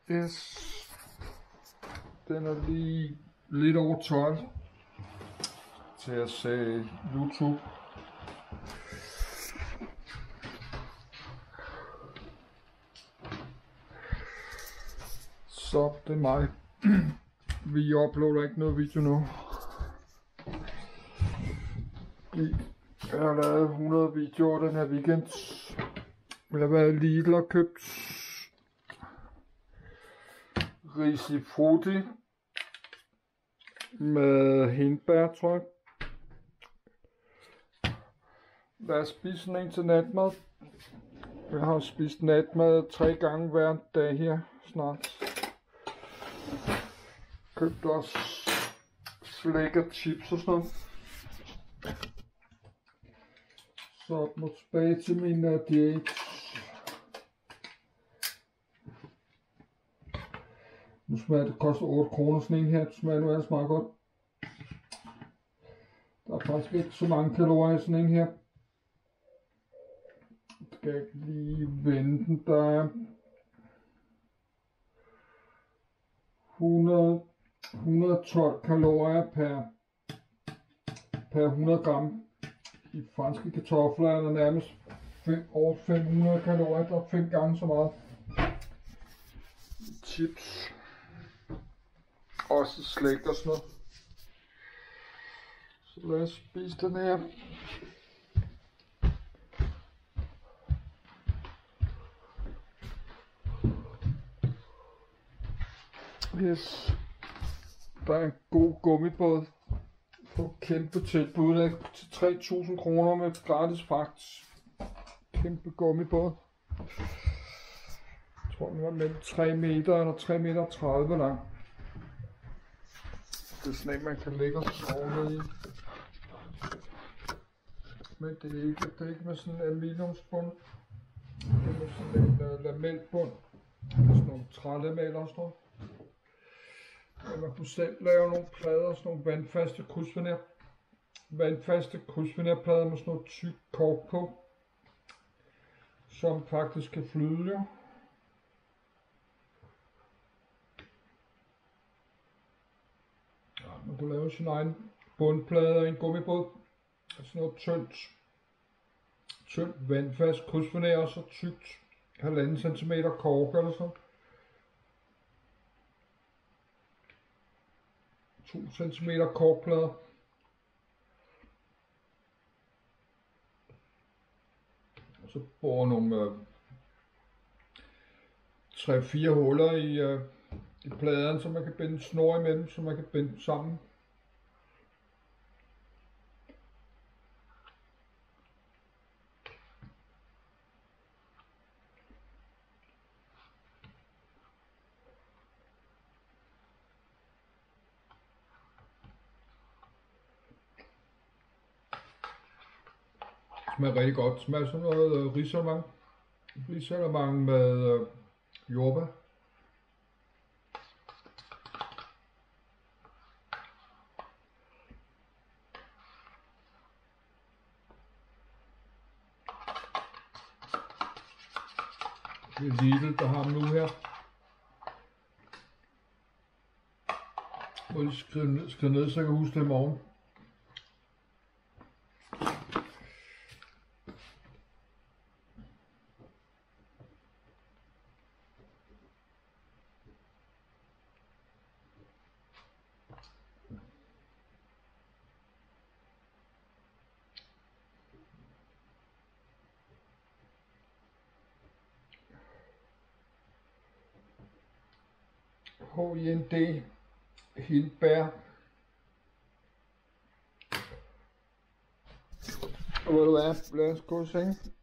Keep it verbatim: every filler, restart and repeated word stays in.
Yes. Den er lige lidt over tolv til at se YouTube. Så det er mig. Vi uploader ikke noget video nu. Jeg har lavet hundrede videoer den her weekend. Jeg har været i Lidl og købt risifrutti med hindbær, tror jeg. Lad os spise sådan en til natmad. Jeg har spist natmad tre gange hver dag her snart. Købte også slik og chips og sådan noget. Så må tilbage til min uh, diæt. Nu smager det, koster otte kroner sådan en her. Det smager nu ellers meget godt. Der er faktisk ikke så mange kalorier i sådan en her. Jeg skal ikke lige vende den. Der er hundrede, hundrede og tolv kalorier per, per hundrede gram. De franske kartofler er der nærmest fem, over fem hundrede kalorier. Der er fem gange så meget. Chips. Også slik og sådan noget. Så lad os spise den her. Yes. Der er en god gummibåd på kæmpe tilbud af til tre tusind kroner med gratis fragt. Kæmpe gummibåd. Jeg tror den var mellem tre meter eller tre meter tredive lang. Det er sådan en man kan lægge og sove ned i. Men det er ikke, det er ikke med sådan en aluminiumsbund. Det er med sådan en uh, lamelbund. Sådan nogle trælameller og sådan noget. Og man kunne selv lave nogle plader, sådan nogle vandfaste krydsvenér. Vandfaste krydsvenerplader med sådan noget tyk kork på. Som faktisk kan flyde jo. Ja, man kunne lave sin egen bundplade af en gummibåd. Sådan noget tyndt, tyndt vandfast krydsvenér og så tykt halvanden centimeter kork eller sådan. to centimeter korkplader. Og så borer nogle øh, tre fire huller i, øh, i pladerne, så man kan binde snor imellem, så man kan binde dem sammen. Det smager rigtig godt. Det smager sådan noget øh, risalamande. Risalamande med øh, jordbær. Det er Lidl, der har dem nu her. Må lige skrive ned, skrive ned, så jeg kan huske det i morgen. H I N D hindbær. Og ved du hvad, lad os gå i seng.